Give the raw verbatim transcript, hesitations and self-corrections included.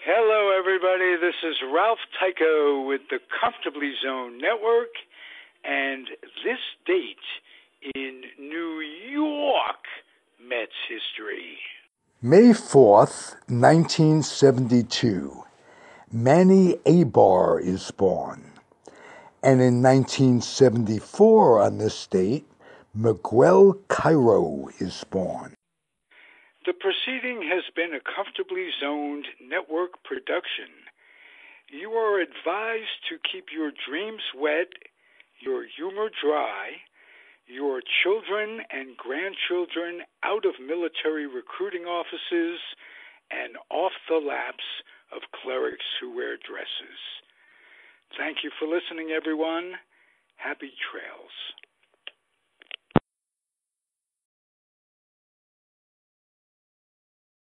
Hello, everybody. This is Ralph Tycho with the Comfortably Zone Network, and this date in New York Mets history. May fourth, nineteen seventy-two, Manny Aybar is born. And in nineteen seventy-four on this date, Miquel Cairo is born. The proceeding has been a Comfortably Zoned Network production. You are advised to keep your dreams wet, your humor dry, your children and grandchildren out of military recruiting offices and off the laps of clerics who wear dresses. Thank you for listening, everyone. Happy trails.